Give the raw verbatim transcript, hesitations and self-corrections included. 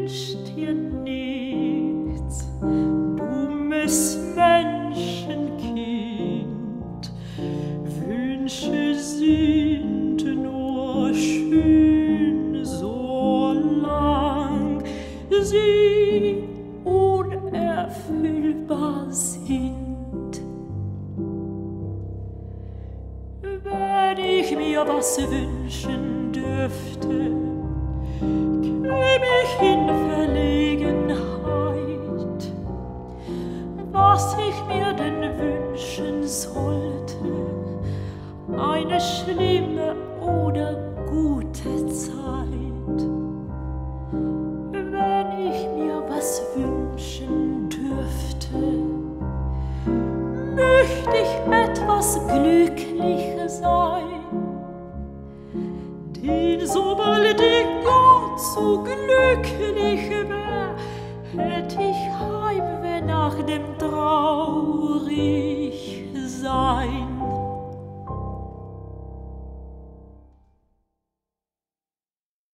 wünsch dir nichts, dummes Menschenkind. Wünsche sind nur schön, solang sie unerfüllbar sind. Wenn ich mir was wünschen dürfte, käm ich in Verlegenheit, was ich mir denn wünschen sollte, eine schlimme oder gute Zeit. Wenn ich mir was wünschen dürfte, möcht ich etwas glücklicher sein, denn sobald ich Gott so glücklich wär, hätt ich Heimweh nach dem traurig sein.